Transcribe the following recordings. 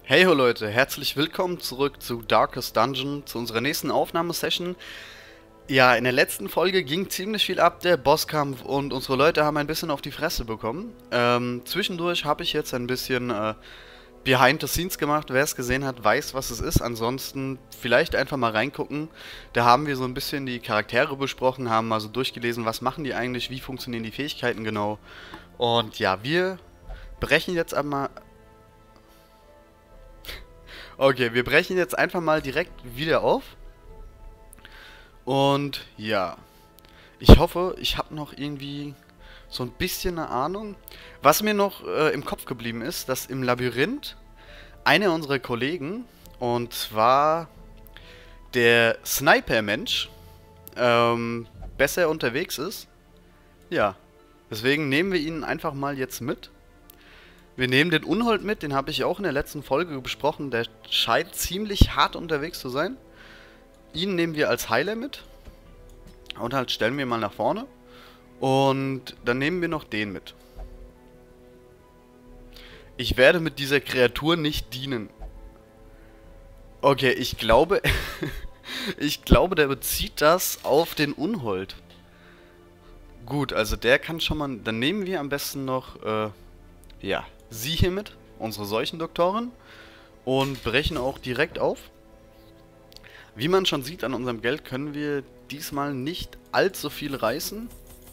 Hey ho Leute, herzlich willkommen zurück zu Darkest Dungeon, zu unserer nächsten Aufnahmesession. Ja, in der letzten Folge ging ziemlich viel ab, der Bosskampf, und unsere Leute haben ein bisschen auf die Fresse bekommen. Zwischendurch habe ich jetzt ein bisschen Behind the Scenes gemacht. Wer es gesehen hat, weiß, was es ist. Ansonsten vielleicht einfach mal reingucken. Da haben wir so ein bisschen die Charaktere besprochen, haben mal so durchgelesen, was machen die eigentlich, wie funktionieren die Fähigkeiten genau. Und ja, wir brechen jetzt einmal... Okay, wir brechen jetzt einfach mal direkt wieder auf. Und ja, ich hoffe, ich habe noch irgendwie so ein bisschen eine Ahnung. Was mir noch im Kopf geblieben ist, dass im Labyrinth einer unserer Kollegen, und zwar der Sniper-Mensch, besser unterwegs ist. Ja, deswegen nehmen wir ihn einfach mal jetzt mit. Wir nehmen den Unhold mit, den habe ich auch in der letzten Folge besprochen. Der scheint ziemlich hart unterwegs zu sein. Ihn nehmen wir als Heiler mit. Und halt stellen wir mal nach vorne. Und dann nehmen wir noch den mit. Ich werde mit dieser Kreatur nicht dienen. Okay, ich glaube... ich glaube, der bezieht das auf den Unhold. Gut, also der kann schon mal... Dann nehmen wir am besten noch... ja, sie hier mit. Unsere Seuchendoktorin. Und brechen auch direkt auf. Wie man schon sieht an unserem Geld, können wir diesmal nicht allzu viel reißen.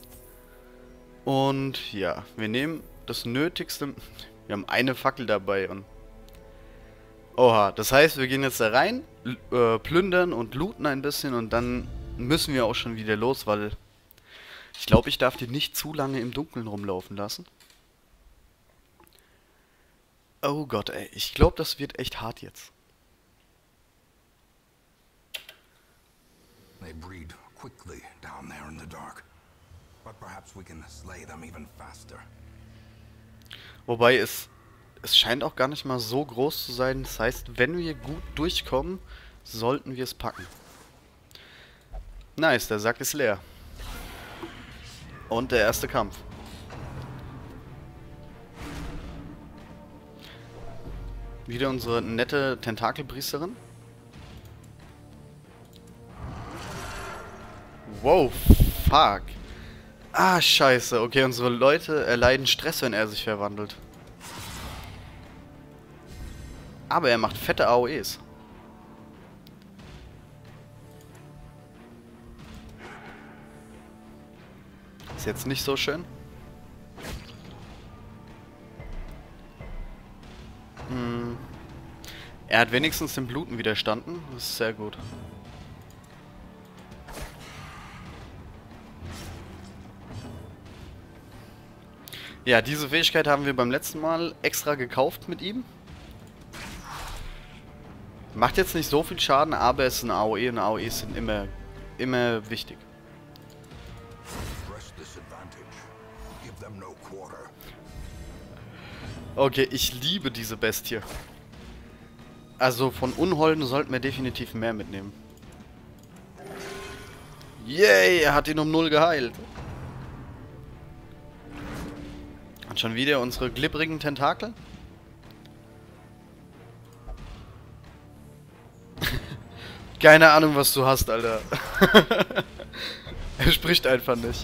Und ja, wir nehmen das Nötigste. Wir haben eine Fackel dabei und... Oha, das heißt, wir gehen jetzt da rein, plündern und looten ein bisschen und dann müssen wir auch schon wieder los, weil... Ich glaube, ich darf die nicht zu lange im Dunkeln rumlaufen lassen. Oh Gott, ey, ich glaube, das wird echt hart jetzt. They breed quickly down there in the dark. But perhaps we can slay them even faster. Wobei es scheint auch gar nicht mal so groß zu sein. Das heißt, wenn wir gut durchkommen, sollten wir es packen. Nice, der Sack ist leer. Und der erste Kampf. Wieder unsere nette Tentakelpriesterin. Wow, fuck. Ah, scheiße. Okay, unsere Leute erleiden Stress, wenn er sich verwandelt. Aber er macht fette AOEs. Ist jetzt nicht so schön. Er hat wenigstens dem Bluten widerstanden. Das ist sehr gut. Ja, diese Fähigkeit haben wir beim letzten Mal extra gekauft mit ihm. Macht jetzt nicht so viel Schaden, aber es ist ein AOE und AOEs sind immer wichtig. Okay, ich liebe diese Bestie. Also von Unholden sollten wir definitiv mehr mitnehmen. Yay, er hat ihn um 0 geheilt. Und schon wieder unsere glibbrigen Tentakel. Keine Ahnung, was du hast, Alter. Er spricht einfach nicht.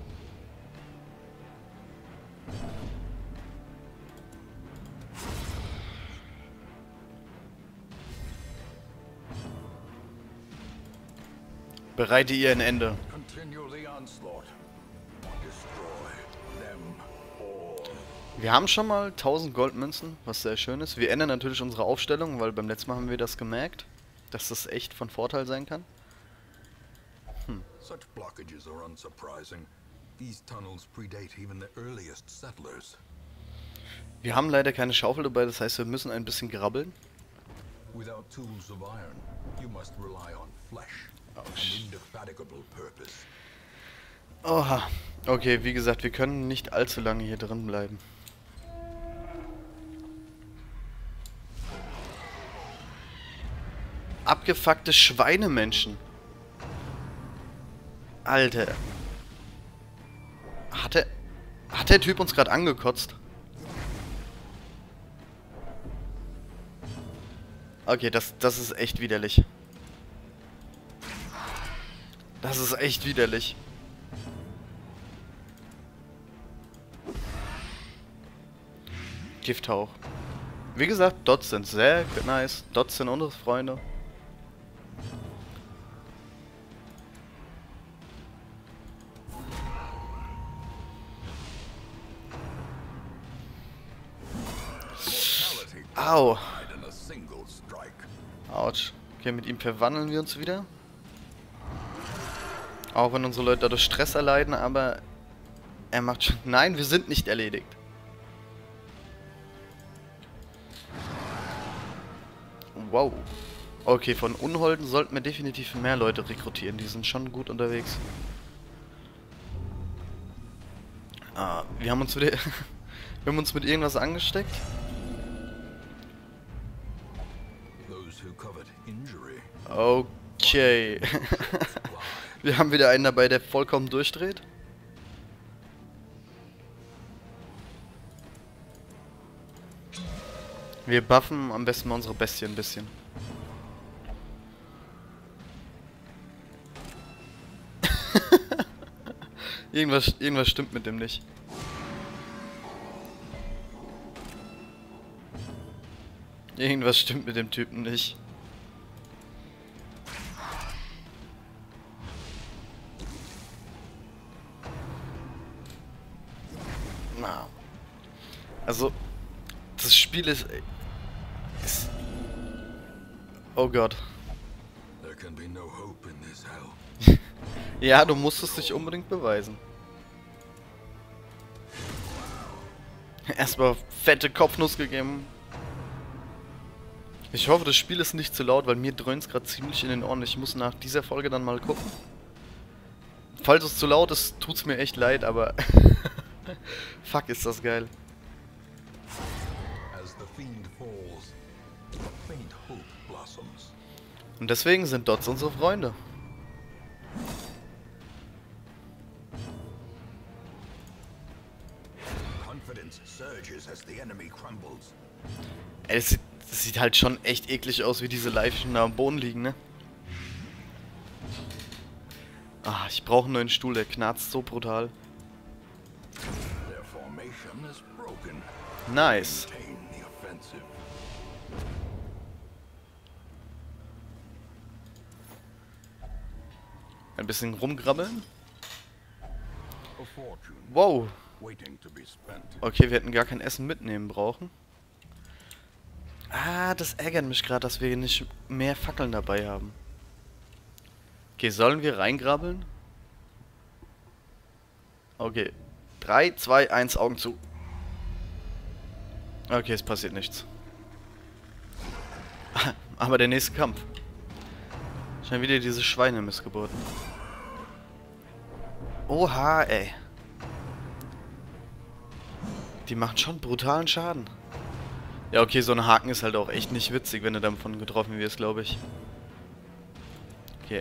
Bereite ihr ein Ende. Wir haben schon mal 1000 Goldmünzen, was sehr schön ist. Wir ändern natürlich unsere Aufstellung, weil beim letzten Mal haben wir das gemerkt, dass das echt von Vorteil sein kann. Such blockages are unsurprising. These tunnels predate even the earliest settlers. Wir haben leider keine Schaufel dabei, das heißt, wir müssen ein bisschen grabbeln. Without tools of iron, you must rely on flesh, an indefatigable purpose. Oha. Okay, wie gesagt, wir können nicht allzu lange hier drin bleiben. Abgefuckte Schweinemenschen. Alter. Hat der Typ uns gerade angekotzt? Okay, das ist echt widerlich. Das ist echt widerlich. Gifthauch. Wie gesagt, Dots sind sehr nice. Dots sind unsere Freunde. Au. Autsch. Okay, mit ihm verwandeln wir uns wieder. Auch wenn unsere Leute dadurch Stress erleiden, aber er macht schon... Nein, wir sind nicht erledigt. Wow. Okay, von Unholden sollten wir definitiv mehr Leute rekrutieren. Die sind schon gut unterwegs. Ah, wir haben uns wieder... wir haben uns mit irgendwas angesteckt. Okay. Wir haben wieder einen dabei, der vollkommen durchdreht. Wir buffen am besten mal unsere Bestie ein bisschen. Irgendwas stimmt mit dem nicht. Irgendwas stimmt mit dem Typen nicht. Na. Also, das Spiel ist... Oh Gott. Ja, du musst es dich unbedingt beweisen. Erstmal fette Kopfnuss gegeben. Ich hoffe, das Spiel ist nicht zu laut, weil mir dröhnt es gerade ziemlich in den Ohren. Ich muss nach dieser Folge dann mal gucken. Falls es zu laut ist, tut's mir echt leid, aber... Fuck, ist das geil. Und deswegen sind Dots unsere Freunde. Ey, das sieht halt schon echt eklig aus, wie diese Leichen da am Boden liegen, ne? Ah, ich brauche einen neuen Stuhl, der knarzt so brutal. Nice. Ein bisschen rumgrabbeln. Wow. Okay, wir hätten gar kein Essen mitnehmen brauchen. Ah, das ärgert mich gerade, dass wir nicht mehr Fackeln dabei haben. Okay, sollen wir reingrabbeln? Okay. 3, 2, 1, Augen zu. Okay, es passiert nichts. Aber der nächste Kampf. Schon wieder diese Schweinemissgeburten. Oha, ey. Die machen schon brutalen Schaden. Ja, okay, so ein Haken ist halt auch echt nicht witzig, wenn du davon getroffen wirst, glaube ich. Okay.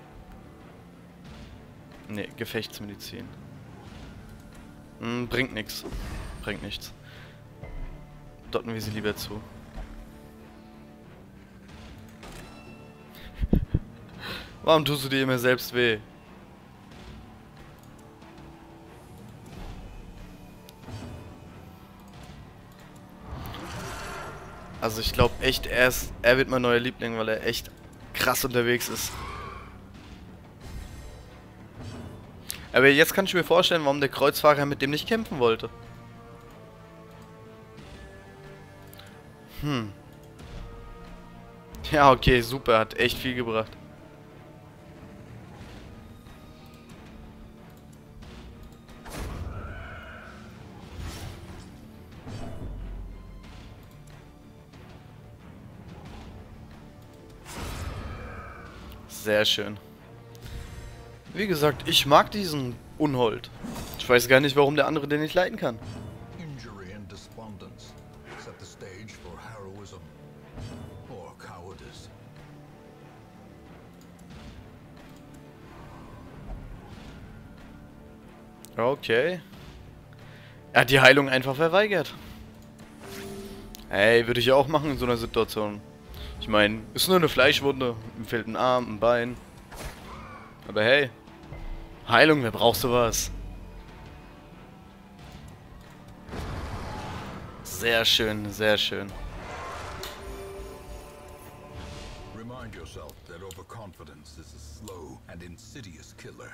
Ne, Gefechtsmedizin. Bringt nichts. Bringt nichts. Dotten wir sie lieber zu. Warum tust du dir immer selbst weh? Also ich glaube echt, er wird mein neuer Liebling, weil er echt krass unterwegs ist. Aber jetzt kann ich mir vorstellen, warum der Kreuzfahrer mit dem nicht kämpfen wollte. Ja, okay, super, hat echt viel gebracht. Sehr schön. Wie gesagt, ich mag diesen Unhold. Ich weiß gar nicht, warum der andere den nicht leiten kann. Injury and despondence set the stage for heroism or cowardice. Okay. Er hat die Heilung einfach verweigert. Ey, würde ich auch machen in so einer Situation. Ich meine, ist nur eine Fleischwunde. Ihm fehlt ein Arm, ein Bein. Aber hey, Heilung, wer braucht sowas? Sehr schön, sehr schön. Remind yourself that overconfidence is a slow and insidious killer.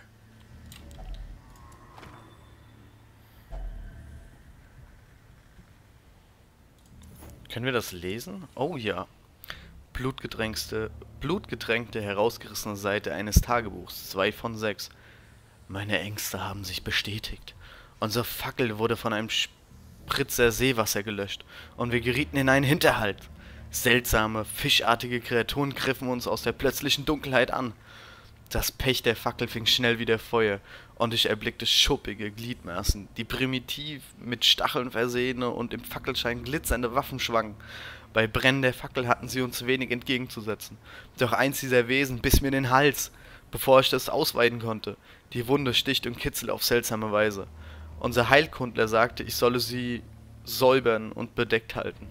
Können wir das lesen? Oh ja. Blutgetränkte, herausgerissene Seite eines Tagebuchs. 2 von 6. Meine Ängste haben sich bestätigt. Unsere Fackel wurde von einem Spritzer Seewasser gelöscht und wir gerieten in einen Hinterhalt. Seltsame, fischartige Kreaturen griffen uns aus der plötzlichen Dunkelheit an. Das Pech der Fackel fing schnell wieder Feuer und ich erblickte schuppige Gliedmaßen, die primitiv mit Stacheln versehene und im Fackelschein glitzernde Waffen schwangen. Bei Brennen der Fackel hatten sie uns wenig entgegenzusetzen. Doch eins dieser Wesen biss mir in den Hals, bevor ich das ausweiden konnte. Die Wunde sticht und kitzelt auf seltsame Weise. Unser Heilkundler sagte, ich solle sie säubern und bedeckt halten.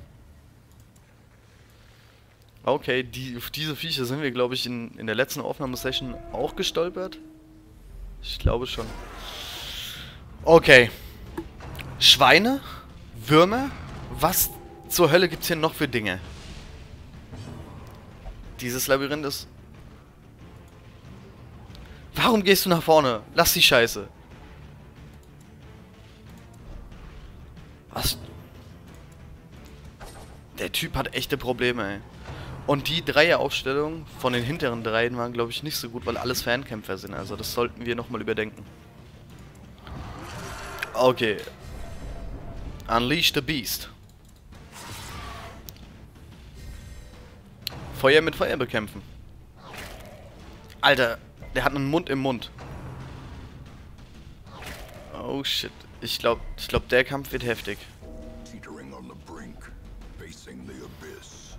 Okay, auf diese Viecher sind wir, glaube ich, in der letzten Aufnahmesession auch gestolpert. Ich glaube schon. Okay. Schweine? Würmer? Was zur Hölle gibt's hier noch für Dinge? Dieses Labyrinth ist... Warum gehst du nach vorne? Lass die Scheiße. Was? Der Typ hat echte Probleme, ey. Und die Dreieraufstellung von den hinteren dreien waren, glaube ich, nicht so gut, weil alles Fernkämpfer sind. Also das sollten wir nochmal überdenken. Okay. Unleash the Beast. Feuer mit Feuer bekämpfen. Alter, der hat einen Mund im Mund. Oh shit. Ich glaube, der Kampf wird heftig. Teetering on the brink, facing the abyss.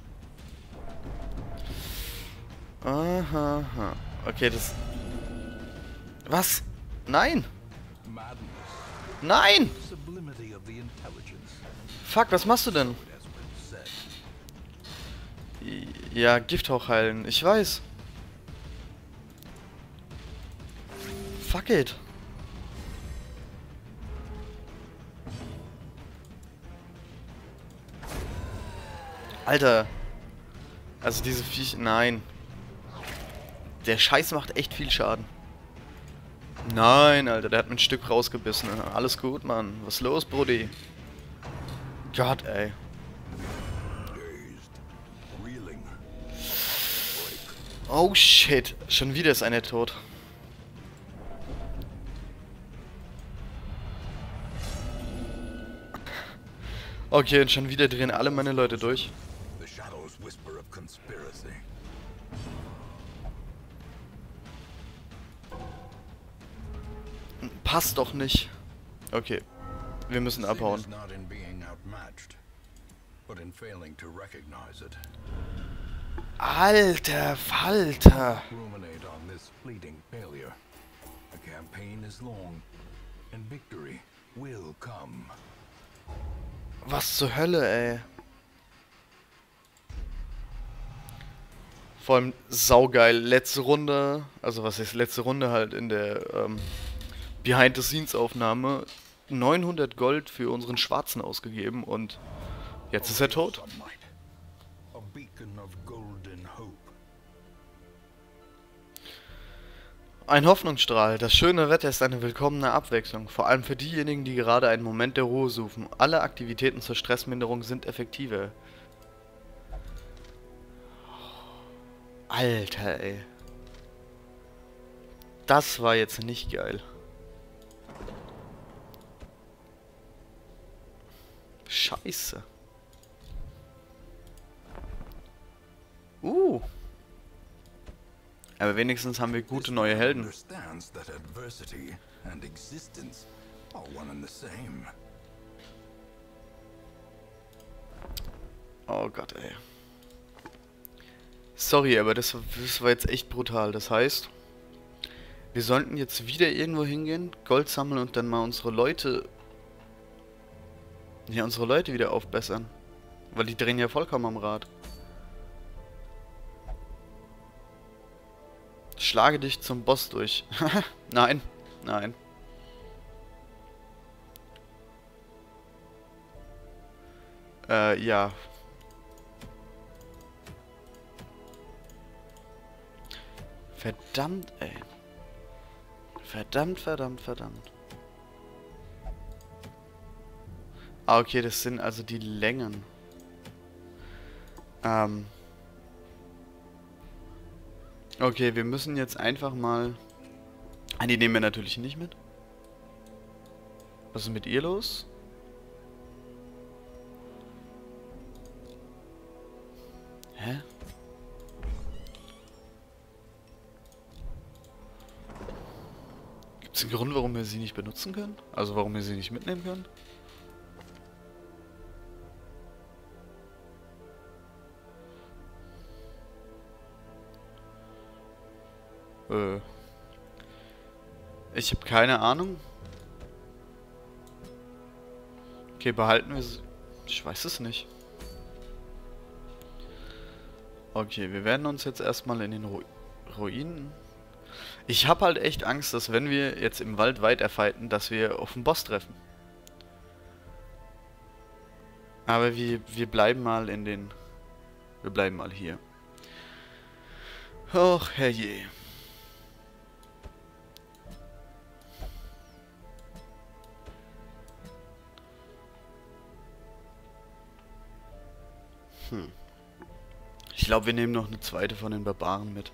Aha. Okay, das... Was? Nein! Madness, Nein! sublimity of the intelligence. Fuck, was machst du denn? It has been said. Ja, Gifthauch heilen. Ich weiß. Fuck it. Alter. Also diese Viech... Nein. Der Scheiß macht echt viel Schaden. Nein, Alter, der hat mir ein Stück rausgebissen. Alles gut, Mann. Was ist los, Brudi? Gott, ey. Dazed, reeling. Oh shit. Schon wieder ist einer tot. Okay, und schon wieder drehen alle meine Leute durch. The shadows whisper of conspiracy. Passt doch nicht. Okay. Wir müssen abhauen. Sin is not in being outmatched, but in failing to recognize it. Alter Falter. Ruminate on this fleeting failure. The campaign is long, and victory will come. Was zur Hölle, ey. Vor allem saugeil. Letzte Runde, also was ist letzte Runde halt in der Behind-the-Scenes-Aufnahme 900 Gold für unseren Schwarzen ausgegeben und jetzt ist er tot. Sunlight, a beacon of golden hope. Ein Hoffnungsstrahl. Das schöne Wetter ist eine willkommene Abwechslung, vor allem für diejenigen, die gerade einen Moment der Ruhe suchen. Alle Aktivitäten zur Stressminderung sind effektiver. Alter, ey. Das war jetzt nicht geil. Scheiße. Aber wenigstens haben wir gute neue Helden. Understands that adversity and existence are one and the same. Oh Gott, ey. Sorry, aber das war jetzt echt brutal. Das heißt, wir sollten jetzt wieder irgendwo hingehen, Gold sammeln und dann mal unsere Leute... Ja, unsere Leute wieder aufbessern. Weil die drehen ja vollkommen am Rad. schlage dich zum Boss durch. Nein, nein. Ja. Verdammt, ey. Verdammt, verdammt, verdammt. Ah, okay, das sind also die Längen. Okay, wir müssen jetzt einfach mal... Ah, die nehmen wir natürlich nicht mit. Was ist mit ihr los? Hä? Gibt es einen Grund, warum wir sie nicht benutzen können? Also warum wir sie nicht mitnehmen können? Ich habe keine Ahnung. Okay, behalten wir sie. Ich weiß es nicht. Okay, wir werden uns jetzt erstmal in den Ruinen... Ich habe halt echt Angst, dass wenn wir jetzt im Wald weiterfighten, dass wir auf den Boss treffen. Aber wir bleiben mal in den... Wir bleiben mal hier. Och, herrje. Ich glaube, wir nehmen noch eine zweite von den Barbaren mit.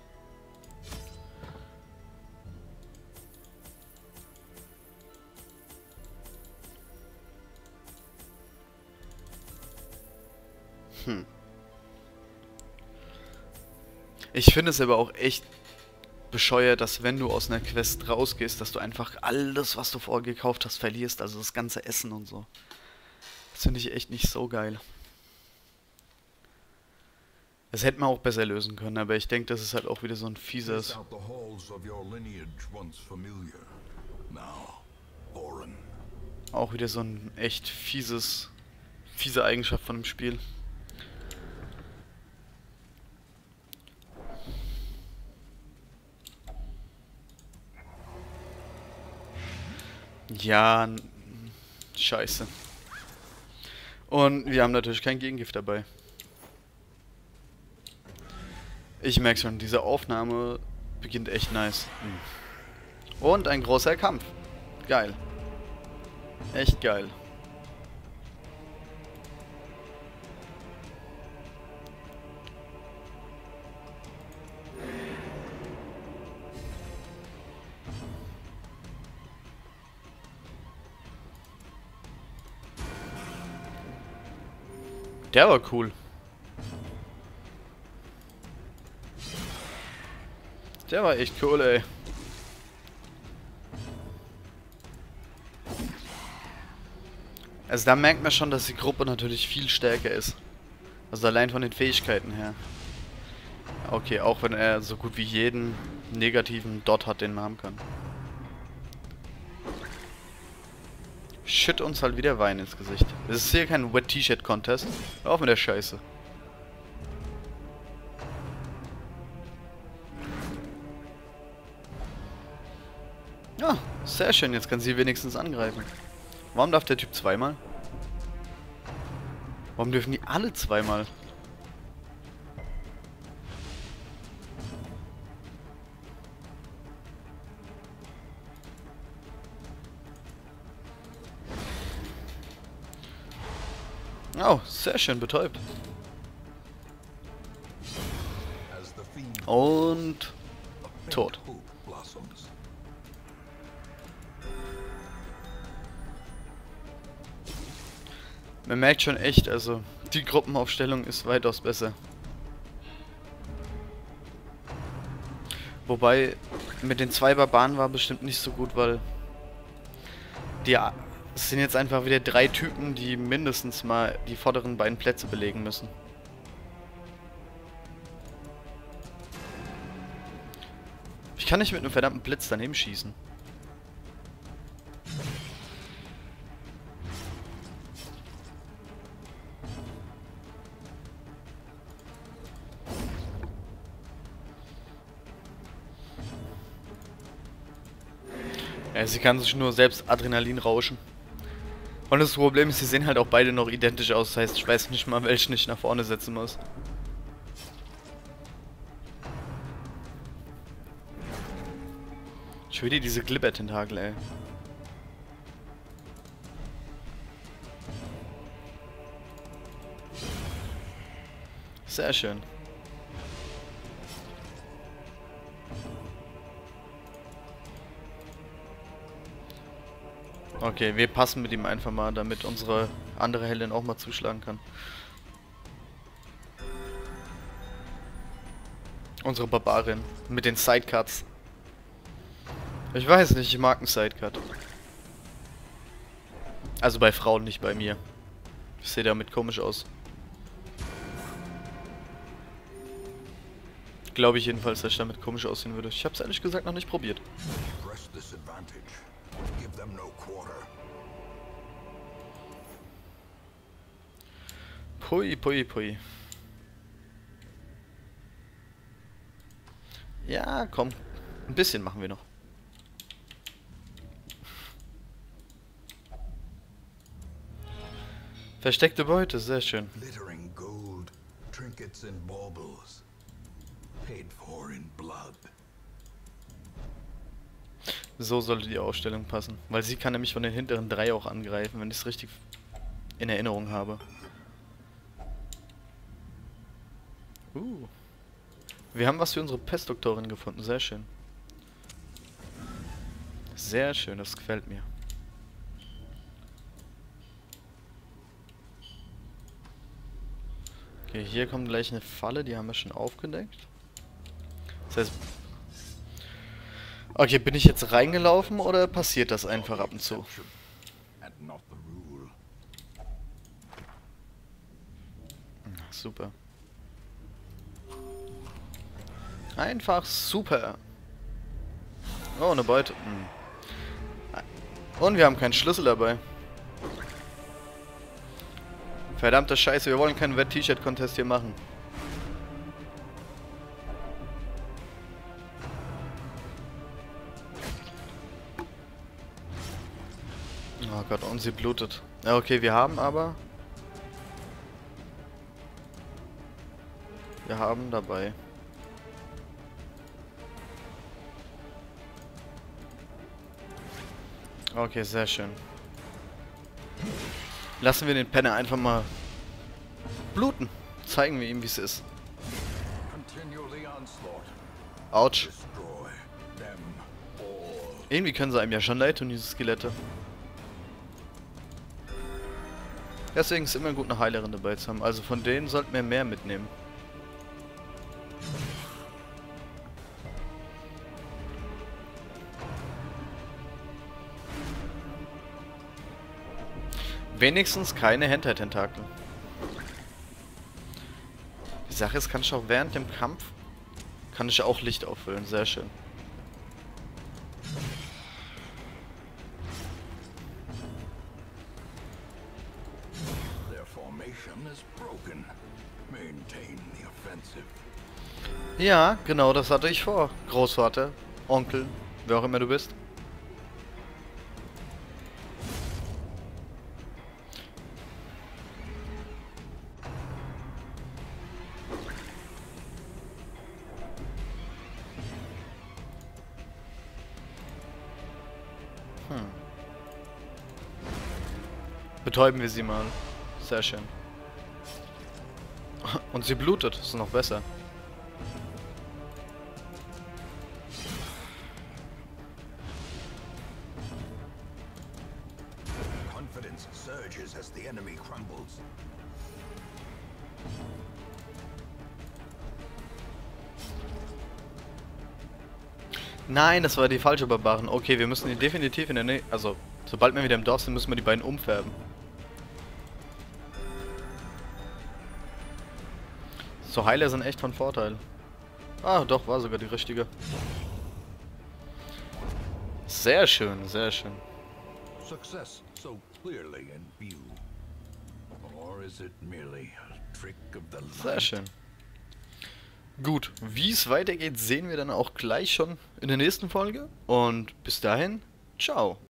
Ich finde es aber auch echt bescheuert, dass wenn du aus einer Quest rausgehst, dass du einfach alles, was du vorher gekauft hast, verlierst. Also das ganze Essen und so. Das finde ich echt nicht so geil. Das hätte man auch besser lösen können, aber ich denke, das ist halt auch wieder so ein fieses... Auch wieder so ein echt fiese Eigenschaft von dem Spiel. Ja, scheiße. Und wir haben natürlich kein Gegengift dabei. Ich merke schon, diese Aufnahme beginnt echt nice. Und ein großer Kampf. Geil. Echt geil. Der war cool. Der war echt cool, ey. Also da merkt man schon, dass die Gruppe natürlich viel stärker ist. Also allein von den Fähigkeiten her. Okay, auch wenn er so gut wie jeden negativen Dot hat, den man haben kann. Schütt uns halt wieder Wein ins Gesicht. Es ist hier kein Wet T-Shirt Contest. Hör auf mit der Scheiße. Ja, sehr schön. Jetzt kann sie wenigstens angreifen. Warum darf der Typ zweimal? Warum dürfen die alle zweimal? Oh, sehr schön betäubt. Und tot. Man merkt schon echt, also die Gruppenaufstellung ist weitaus besser. Wobei mit den zwei Barbaren war bestimmt nicht so gut, weil es sind jetzt einfach wieder 3 Typen, die mindestens mal die vorderen beiden Plätze belegen müssen. Ich kann nicht mit einem verdammten Blitz daneben schießen. Ja, sie kann sich nur selbst Adrenalin rauschen. Und das Problem ist, sie sehen halt auch beide noch identisch aus. Das heißt, ich weiß nicht mal, welchen ich nach vorne setzen muss. Ich will diese Glibber-Tentakel, ey. Sehr schön. Okay, wir passen mit ihm einfach mal, damit unsere andere Heldin auch mal zuschlagen kann. Unsere Barbarin mit den Sidecuts. Ich weiß nicht, ich mag einen Sidecut. Also bei Frauen, nicht bei mir. Ich sehe damit komisch aus. Glaube ich jedenfalls, dass ich damit komisch aussehen würde. Ich habe es ehrlich gesagt noch nicht probiert. Pui, pui, pui. Ja, komm. Ein bisschen machen wir noch. Versteckte Beute, sehr schön. Glittering gold, trinkets and baubles, paid for in blood. So sollte die Ausstellung passen. Weil sie kann nämlich von den hinteren 3 auch angreifen, wenn ich es richtig in Erinnerung habe. Wir haben was für unsere Pestdoktorin gefunden, sehr schön. Sehr schön, das gefällt mir. Okay, hier kommt gleich eine Falle, die haben wir schon aufgedeckt. Das heißt... Okay, bin ich jetzt reingelaufen oder passiert das einfach ab und zu? Super. Einfach super. Oh, eine Beute. Und wir haben keinen Schlüssel dabei. Verdammte Scheiße, wir wollen keinen Wet-T-Shirt-Contest hier machen. Oh Gott, und sie blutet. Ja, okay, wir haben aber... Wir haben dabei... Okay, sehr schön. Lassen wir den Penner einfach mal bluten. Zeigen wir ihm, wie es ist. Autsch. Irgendwie können sie einem ja schon leid tun, diese Skelette. Deswegen ist es immer gut, eine Heilerin dabei zu haben. Also von denen sollten wir mehr mitnehmen. Wenigstens keine Hentai-Tentakel. Die Sache ist, kann ich auch während dem Kampf... Kann ich auch Licht auffüllen. Sehr schön. Ja, genau, das hatte ich vor. Großvater, Onkel, wer auch immer du bist. Betäuben wir sie mal. Sehr schön. Und sie blutet, das ist noch besser. Confidence surges as the enemy crumbles. Nein, das war die falsche Barbaren. Okay, wir müssen die definitiv in der Nähe... Also, sobald wir wieder im Dorf sind, müssen wir die beiden umfärben. So Heiler sind echt von Vorteil. Ah, doch, war sogar die richtige. Sehr schön, sehr schön. Success so clearly in view. Or is it merely a trick of the light? Sehr schön. Gut, wie es weitergeht, sehen wir dann auch gleich schon in der nächsten Folge. Und bis dahin, Ciao.